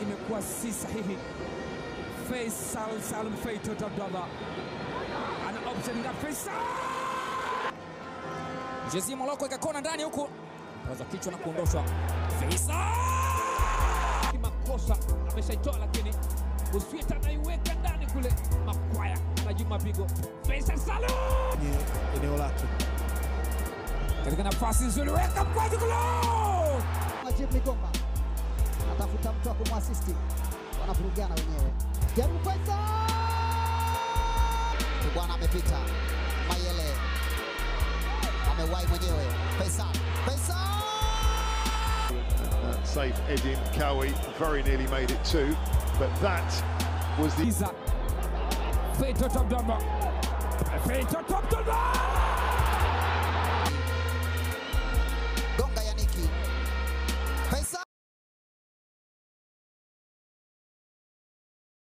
imekuwa si sahihi. Salum Toto ana option ya Fiston. Jezi Moloko ikakona ndani huku. Paza kichwa na kuondoshwa. Fiston! Makosa ameshaitoa lakini Buswita anaiweka ndani kule. Makwaya na Juma Pigo. Fiston Salum! Eneo lake. Katika nafasi nzuri weka mkwaju kule. Majib Ligomba atafuta mtu wa kumwasisti. Wanavurugana wenyewe. Jaribu kwanza. Bwana amepita. Mayele amewahi mwenyewe. Fiston. Save Edin Kawi very nearly made it too, but that was the Toto